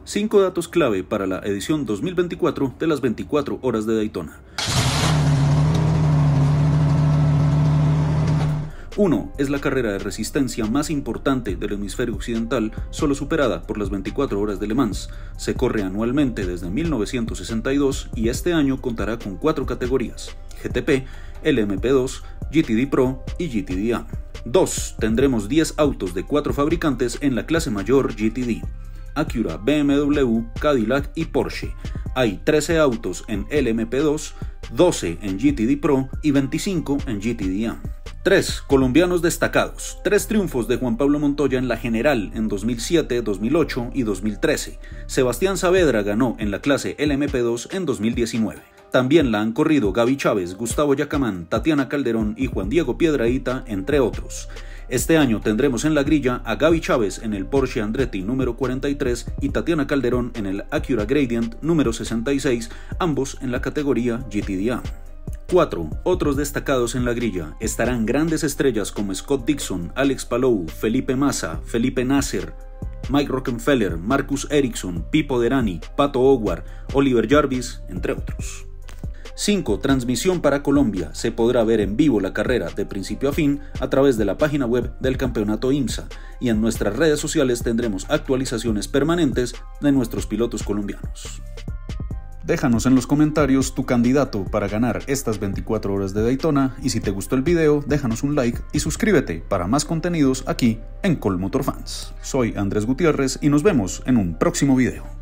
5 datos clave para la edición 2024 de las 24 horas de Daytona. 1. Es la carrera de resistencia más importante del hemisferio occidental, solo superada por las 24 horas de Le Mans. Se corre anualmente desde 1962 y este año contará con 4 categorías: GTP, LMP2, GTD Pro y GTD-A. 2. Tendremos 10 autos de 4 fabricantes en la clase mayor GTD: Acura, BMW, Cadillac y Porsche. Hay 13 autos en LMP2, 12 en GTD Pro y 25 en GTD-A. 3. Colombianos destacados. 3 triunfos de Juan Pablo Montoya en la general en 2007, 2008 y 2013. Sebastián Saavedra ganó en la clase LMP2 en 2019. También la han corrido Gaby Chávez, Gustavo Yacamán, Tatiana Calderón y Juan Diego Piedrahita, entre otros. Este año tendremos en la grilla a Gaby Chávez en el Porsche Andretti número 43 y Tatiana Calderón en el Acura Gradient número 66, ambos en la categoría GTD-A. 4. Otros destacados en la grilla. Estarán grandes estrellas como Scott Dixon, Alex Palou, Felipe Massa, Felipe Nasser, Mike Rockenfeller, Marcus Ericsson, Pipo Derani, Pato Howard, Oliver Jarvis, entre otros. 5. Transmisión para Colombia. Se podrá ver en vivo la carrera de principio a fin a través de la página web del campeonato IMSA, y en nuestras redes sociales tendremos actualizaciones permanentes de nuestros pilotos colombianos. Déjanos en los comentarios tu candidato para ganar estas 24 horas de Daytona, y si te gustó el video, déjanos un like y suscríbete para más contenidos aquí en Colmotor Fans. Soy Andrés Gutiérrez y nos vemos en un próximo video.